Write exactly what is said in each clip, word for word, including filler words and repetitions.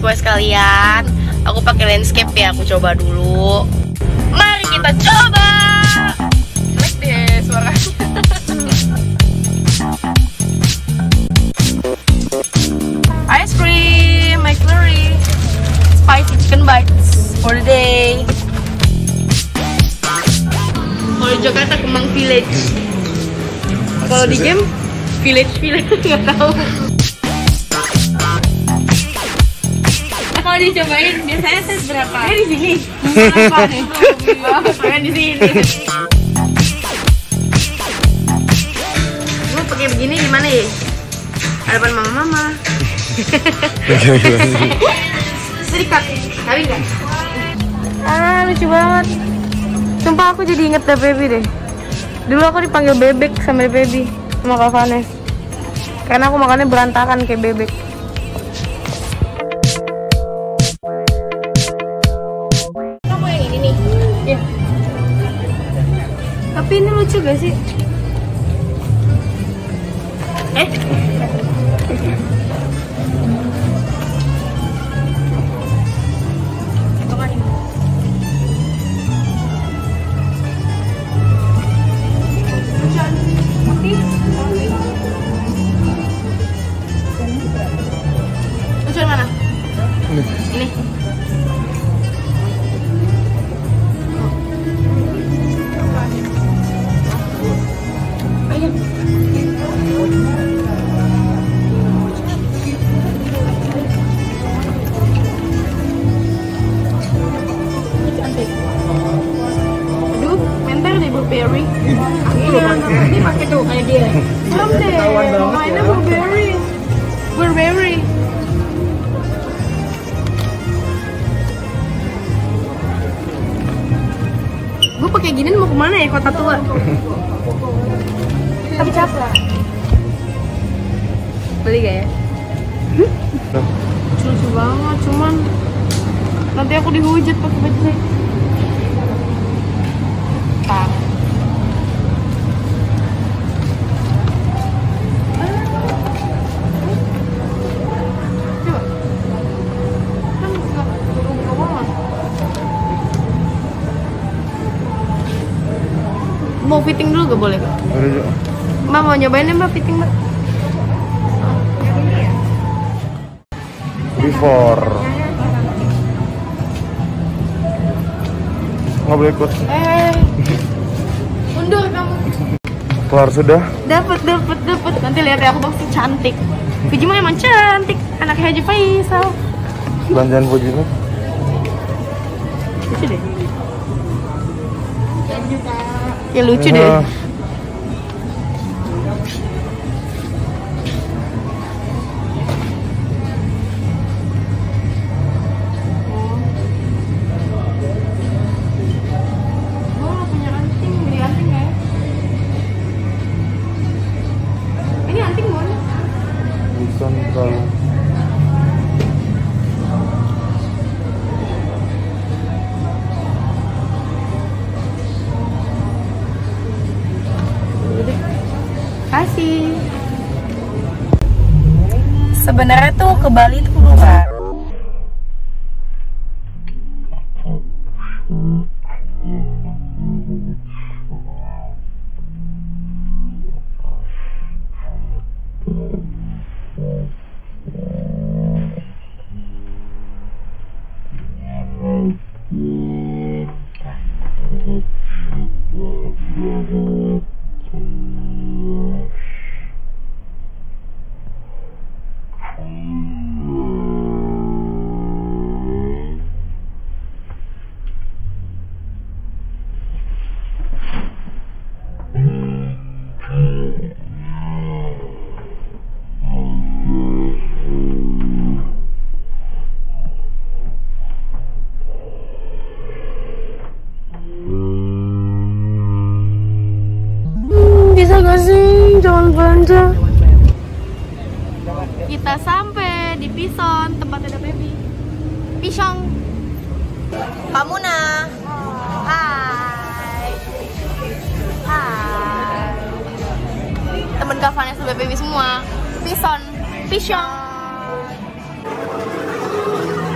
boy sekalian. Aku pakai landscape ya, aku coba dulu. Mari kita coba. Jelek deh suara. Ice cream, McFlurry, spicy chicken bites for the day. Kalau di Jakarta Kemang Village. Kalau di game Village Village nggak tahu. Kalau dicobain biasanya tes berapa? Saya di sini. Berapa nih? Saya di sini. Gue pakai begini gimana ya? Hadapan mama-mama. Serikat, tapi enggak. Ah, lucu banget. Sumpah aku jadi inget The Baby deh. Dulu aku dipanggil bebek sama The Baby sama Kak Vanes. Karena aku makannya berantakan kayak bebek. Kamu yang ini nih. Ya. Tapi ini lucu gak sih? Eh? Lucu mana? Ini. Ini. Ayo. Aduh, mental deh blueberry. Ini pakai tuh kayak dia. Belum deh. Mainnya blueberry. Blueberry. Gue pakai gini mau kemana ya, kota tua? Tapi capek. Beli gak ya? Lucu banget, cuman nanti aku dihujat pakai baju. Tak. Mau fitting dulu gak boleh kak? Boleh. Mbak mau nyobain ya mbak fitting mbak? Before. Nggak boleh ikut. Eh, mundur kamu. Keluar sudah? Dapat, dapat, dapat. Nanti lihat ya aku pasti cantik. Fujima emang cantik. Anaknya Haji Faisal. Belanjaan Fujima. Lucu deh. Ya lucu deh. Kasih. Sebenarnya tuh ke Bali tuh keluar. Bisa gak sih jangan belanja? Kita sampai di Pison, tempat ada baby. Pisang. Kamu nah. Hai. Hai. Temen Kak Vanes sama baby semua. Pison. Pisang.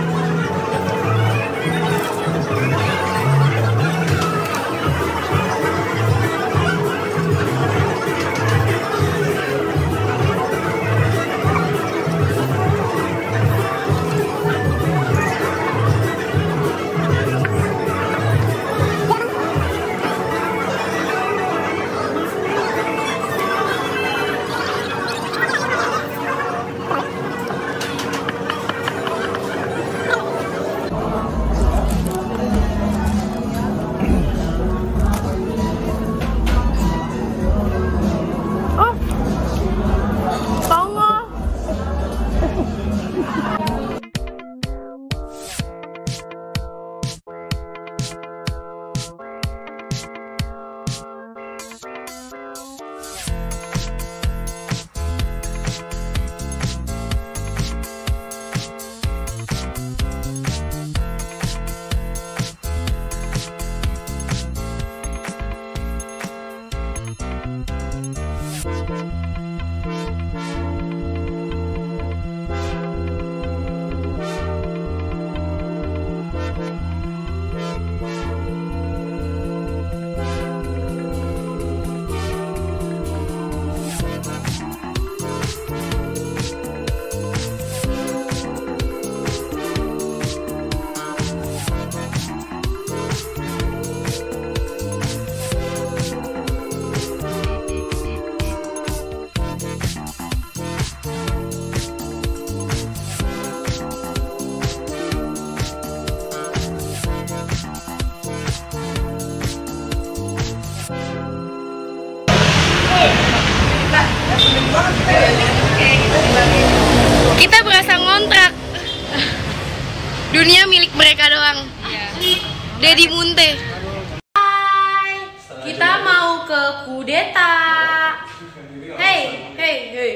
Kita berasa ngontrak. Dunia milik mereka doang. Dedi Munte. Hai, kita mau ke kudeta. Hey, hey, hey.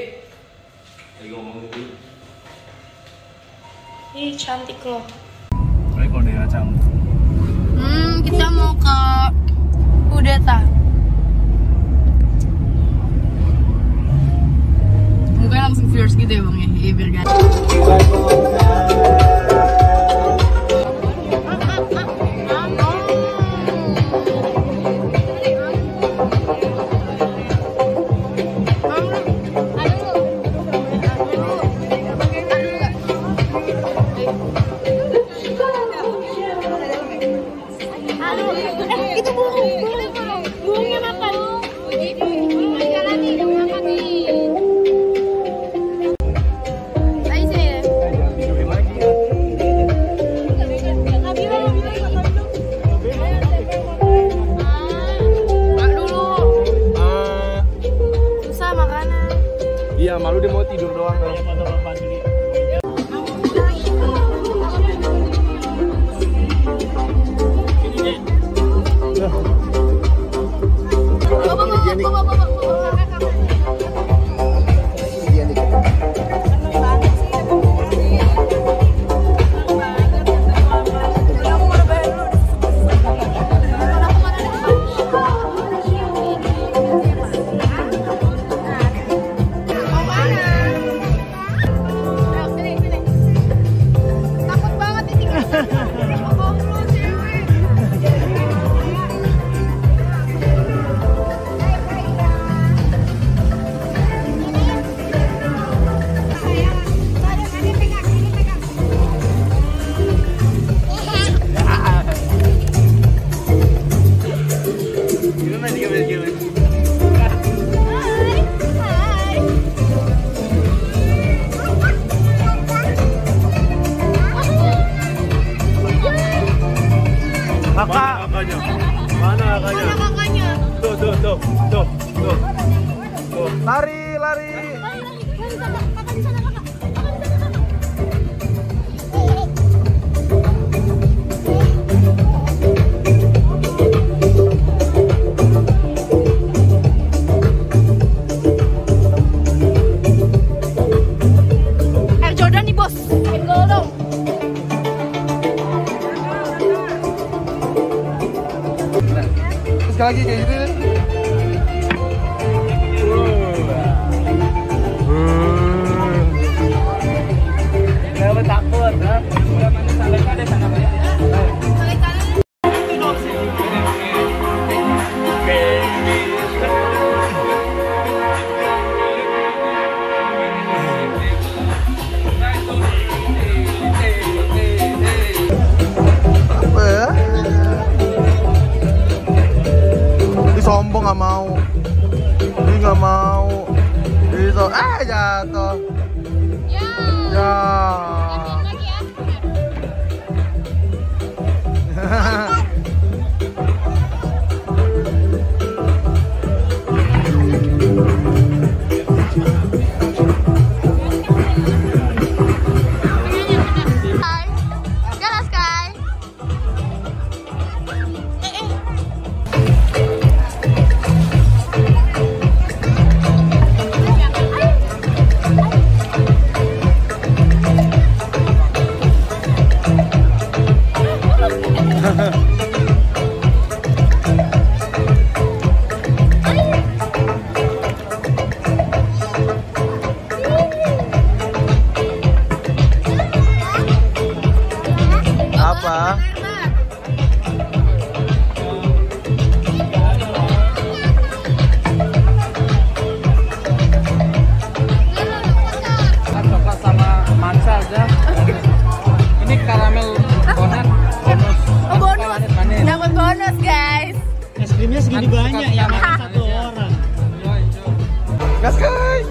Ih, cantik loh. Hmm, kita mau ke kudeta. Mukanya langsung fierce gitu ya bang ya, iya biar gak. Iya, malu dia mau tidur doang. Mana kakaknya? Mana kakaknya? Tuh, tuh, tuh, tuh, tuh, tuh. Lari, lari. Kakak di sana, kakak. Air Jordan nih bos, air gol dong. Sekali lagi kayak gitu kan. Kenapa takut? Udah mana sampai ada sana ya? Apa ya? Ini sombong nggak mau. Ini nggak mau. Ini so, eh jatuh. Ya. Ya. Lagi ya. Apa? Coklat sama mansa aja. Ini karamel donat bonus. Oh, bonus. Dapat bonus, guys. Es krimnya segini banyak ya, makan satu orang. Gas guys.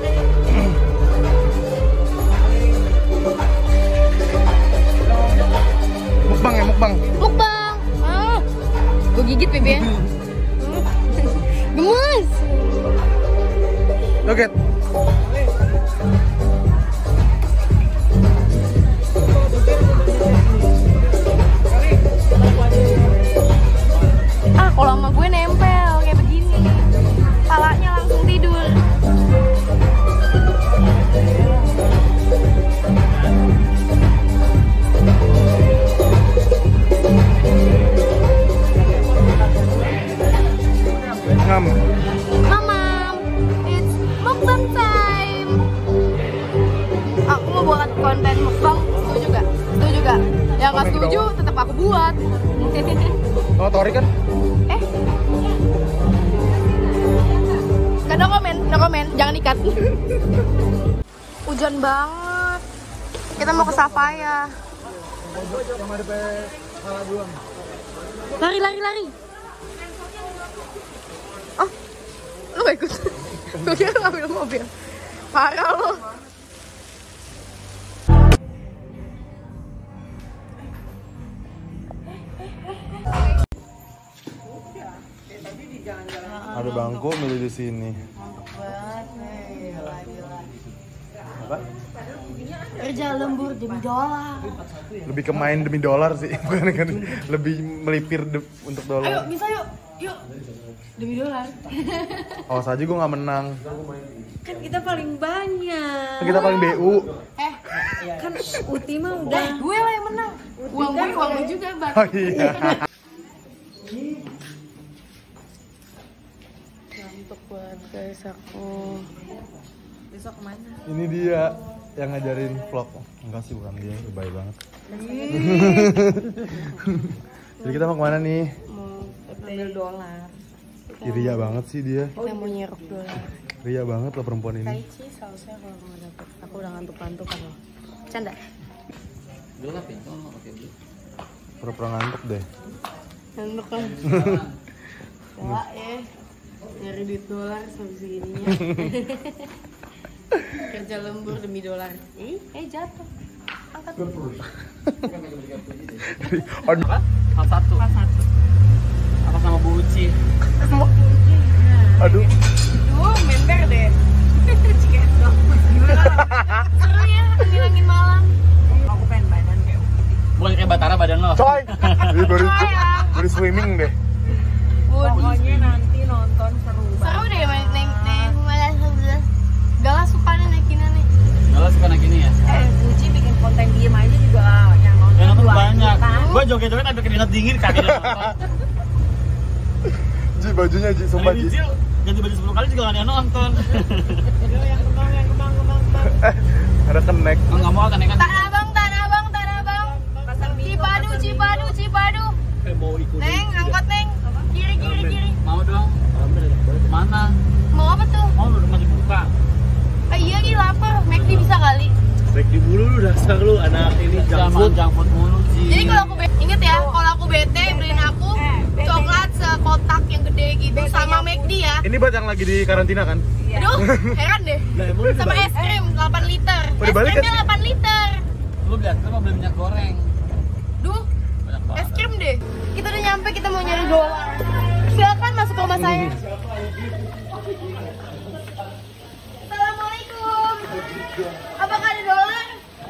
Mukbang ya, mukbang. Mukbang. Ah. Gue gigit, Bebe. Gemes. Joget. Mamam. Mamam, it's mukbang time. Aku mau buat konten mukbang, setuju gak? Setuju gak? Yang gak setuju tetap aku buat. Oh, Tori kan? Eh? Gak ada komen, no komen, jangan ikat. Hujan banget. Kita mau ke Sapphire. Lari, lari, lari. Oh, lu gak ikut? Gue kira lu ambil mobil. Parah lo. Ada bangku milih di sini. Apa? Kerja lembur demi dolar. Lebih ke main demi dolar sih, bukan kan? Lebih melipir de- untuk Ayo, dolar. bisa yuk. Yuk. Demi dolar. Awas aja gue nggak menang. Kan kita paling banyak. Kan kita paling B U. Eh, Kan Uti mah udah udah. gue lah yang menang. Uang gue, uang gue juga, Bang. Oh iya. Ngantuk banget guys aku. Besok kemana? Ini dia yang ngajarin vlog. Enggak sih, bukan dia, lebay banget. Jadi kita mau kemana nih? Mau Ambil dolar. Ria banget sih dia. kita mau nyerok dolar. Ria banget loh perempuan ini. Kaici sausnya kalau nggak dapet. Aku udah ngantuk-ngantuk kan loh. Canda. Gelap ya, kamu mau pakai dulu. Pura-pura ngantuk deh. Ngantuk kan. Gila ya. Nyari duit dolar sampai segininya. Kerja lembur demi dolar. Eh, eh jatuh. Angkat. Apa? Hal satu. Hal satu. Apa sama Bu Uci? Aduh. Duh, member deh. Seru ya, angin-angin malam. Aku pengen badan kayak Uti. Bukan kayak Batara badan lo. Coy. Ini baru baru swimming deh. Bun. Pokoknya nanti nonton seru Seru banget. deh main naik naik malah sebelah. Gala suka nih naikin nih. Kalau suka naik ini ya. Eh, Uci bikin konten diem aja juga yang nonton Yang nonton dua banyak. juta. Gua joget-joget sampai keringat dingin kaki dia nonton. Ji bajunya Ji, sumpah Dari Ji. kecil ganti baju sepuluh kali juga gak ada yang nonton. Yo, yang kembang, yang kembang, kembang, kembang. Ada kenek. Enggak mau kan nekat. Tanah Abang, Tanah Abang, Tanah Abang. Pasar Minggu, Cipadu, Pasar Cipadu, Cipadu. Mau ikut. Neng, angkot Neng. Kiri, kiri, kiri. Mau dong. Mana? Mau apa tuh? Mau lu masih buka. Ah iya nih lapar. McD bisa kali. Baik di bulu lu dasar lu anak ini junk Jangan food. junk food mulu sih. Jadi kalau aku be- inget ya, kalau aku bete beliin aku coklat sekotak yang gede gitu sama McD ya. Ini buat yang lagi di karantina kan? Aduh, heran deh. Lah emang lu Sama es krim delapan liter. Oh, Es dibalik krimnya kan? delapan liter. Lu lihat tuh mau beli minyak goreng. Duh, Banyak es banget. krim deh. Kita udah nyampe, kita mau nyari dolar. Silakan masuk ke rumah saya. Assalamualaikum. Apakah ada dolar?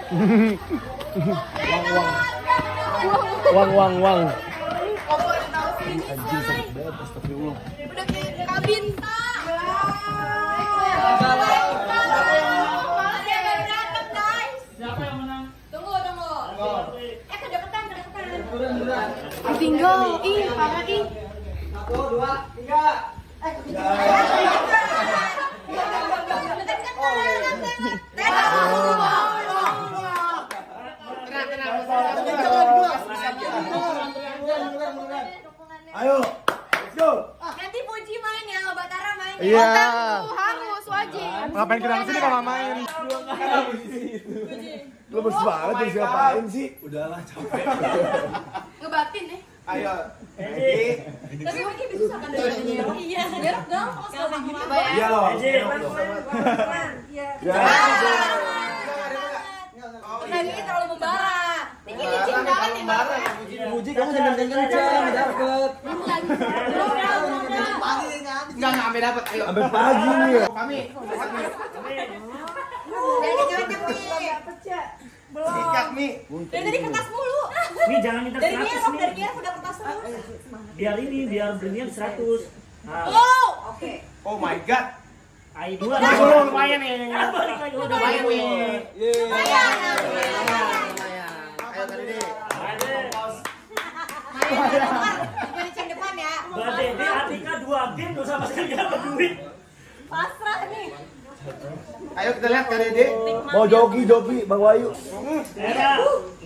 Wang wang wang. Oh, boleh tahu sini. Udah ke kabin. Siapa yang menang? Tunggu, tunggu. Eh, kedeketan, kedeketan. Tinggal, ih, parah ih. Satu, dua, tiga. Eh, Ayo, let's go. nanti Puji main ya, Batara main. Iya. Oh, harus wajib. Ngapain kita kesini kalau main? Lu bos banget jadi siapain sih? Udahlah capek. Ngebatin deh. Ayo. Tapi Puji bisa kan dari Iya. Nyerok dong. Iya loh. Nah, ini terlalu membara. Ini licin banget nih, Bang. Puji kamu jangan kenceng-kenceng dapet. Enggak enggak sampai dapat. Ayo. Sampai pagi nih ya. Kami. Dari cepet cepet. Sikat Mi. Dari tadi kertas mulu. Nih jangan minta Dari seratus Nyerok, dari nih. Nyerok udah kertas mulu. Biar ini biar brilian seratus. Nah, Oh, oke. Oh my god. ai dua nih. Lumayan nih. Balik lagi udah Lumayan nih. Lumayan. Ayo tadi deh. Main depan, depan ya. Badai, dia Atika dua game tuh sama sekali gak dapat duit. Pasrah nih. Ayo kita lihat Kak Dede. Mau joki joki Bang Wahyu. Ya.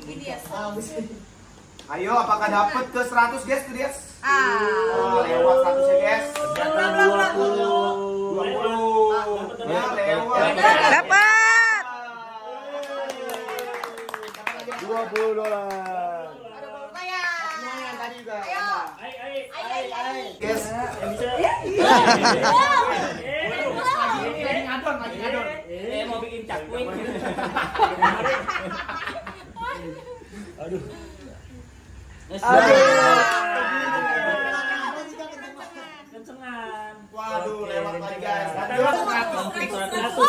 Ayo apakah dapat ke seratus guys tuh Des? Ah. Oh, lewat seratus ya guys. dua puluh. dua puluh. Ya lewat. Dapat. dua puluh dolar. Semuanya tadi juga. Ayo. Ayo, ayo, ayo, ayo. Guys. Yang bisa. Lagi ngadon, lagi ngadon. Eh, mau bikin cakwe. Aduh. Kencengan. Waduh, lewat lagi guys. Aduh, seratus. seratus.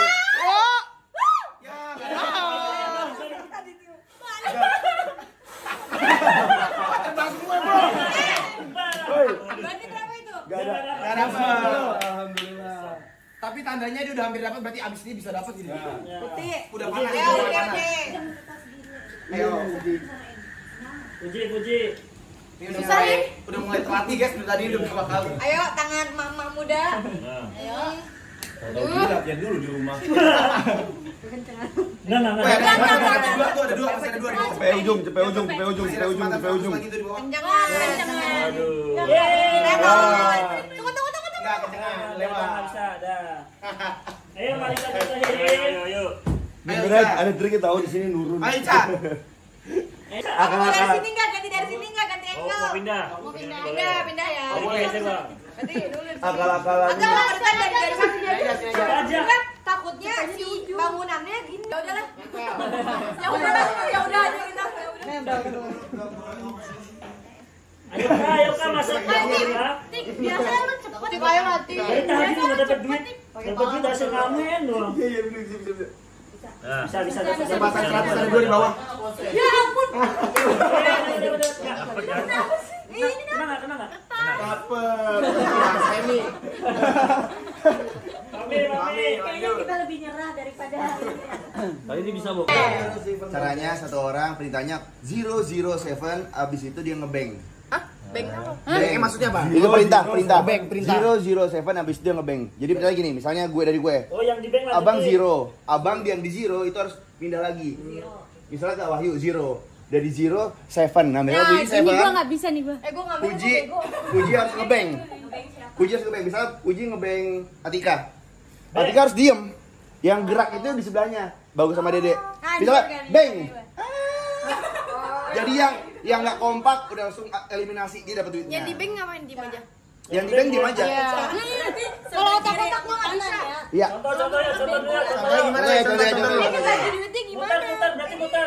Berarti berapa itu? Gak ada. Gak dapat. Alhamdulillah. Tapi tandanya dia udah hampir dapat, berarti abis ini bisa dapat gitu. Putih. Udah panas, Ya, udah oke, panas. oke. Ayo. Puji, puji. Ini udah mulai, udah mulai terlatih guys, dari tadi udah beberapa kali. Ayo, tangan mama muda. Ayo. Kalau latihan dulu di rumah. Nah, nah, nah. Weh, ada dua, ada dua tuh, ada dua, masih ada dua. Cepet ujung, cepet ujung, cepet ujung, Masih cepet ada ujung, kesempatan cepet ujung. lagi tuh di bawah. Kenjangan, kenjangan. Aduh. Tunggu, tunggu, tunggu, tunggu. Enggak, kencengan, Lewat. lewat. Nggak bisa, dah. Ayo, Marisa selesai. Ayo, ayo. Beneran ada triknya tahu di sini nurun. Ayo, Cak. Kamu mau dari sini nggak? Ganti dari sini nggak? Ganti Oh, angle. mau pindah. Mau pindah, pindah, pindah ya. Oh, boleh, coba. Ganti dulu. Akal-akalan. Agak lah, kita dari dari sini aja. Aja. Enggak, takutnya si bangunannya gini. Ya udahlah. Ya udah, ya udah aja kita. Ya udah. Ayo, Kak, ayo, Kak, masuk. Ya. Biasa lu cepet. Tik ayo mati. Dari tadi nggak dapat duit. Dapat duit hasil ngamen doang. Iya, iya, bener, bener, bener. Nah, bisa, bisa, bisa. Kesempatan seratus ada dua di bawah. Ya ampun. Ini kenapa? Kenapa? Kenapa? Dapet. Ya, semi. Mami, mami. Kayaknya kita lebih nyerah daripada Kali ini bisa, Bu. Caranya satu orang perintahnya zero zero seven, abis itu dia ngebeng. bank apa? Eh, maksudnya apa? Itu perintah, perintah. Ngebeng, perintah. zero zero seven abis itu dia ngebeng. Jadi misalnya gini, misalnya gue dari gue. Oh, yang di bank lah. Abang zero, abang yang di zero itu harus pindah lagi. Misalnya Kak Wahyu zero, dari zero seven, namanya Puji seven. nggak bisa nih gua. Eh, gua nggak Puji, Puji harus ngebeng. Puji harus ngebeng. Misalnya Puji ngebeng Atika, Atika harus diem. Yang gerak itu di sebelahnya, bagus sama Dede. Misalnya beng. Jadi yang yang nggak kompak udah langsung eliminasi, dia dapat duitnya. Yang di bank ngapain diem aja? Yang di beng diem aja. Kalau otak-otak gua nggak bisa. Iya. Contoh, contoh ya, contoh ya. Contohnya gimana ya? Contohnya, Contoh, contohnya. contoh. Bagi duitnya Mutar, gimana? mutar, berarti mutar.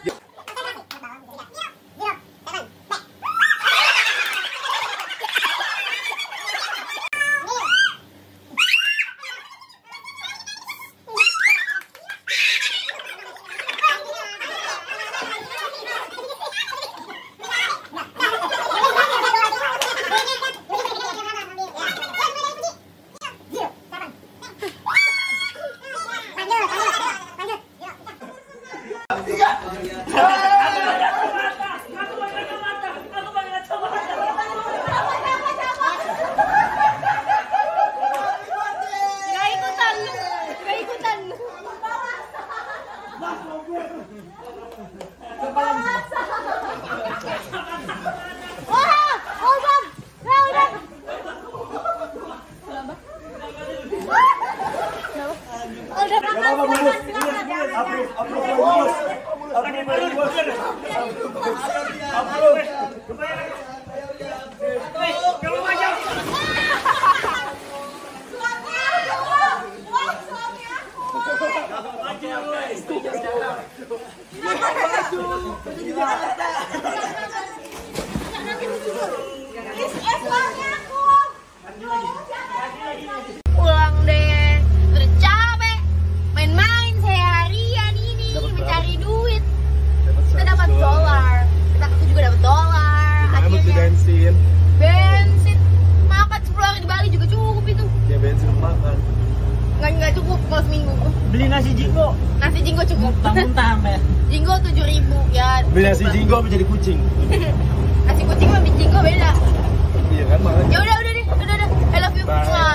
Nggak ikutan, nggak ikutan. Wah, oh bang, nah udah. Udah makan, silakan, pulang deh, udah capek main-main seharian ini mencari duit. Kita dapat dolar, kita aku juga dapat dolar. Akhirnya bensin. bensin makan sepuluh hari di Bali juga cukup itu. Ya bensin makan. Nggak nggak cukup kalau seminggu. Beli nasi jinggo. Nasi jinggo cukup. Muntah sampai. Jinggo tujuh ribu ya. Beli nasi jinggo menjadi kucing. Nasi kucing sama jinggo beda. Iya kan makanya. Ya udah udah Bye.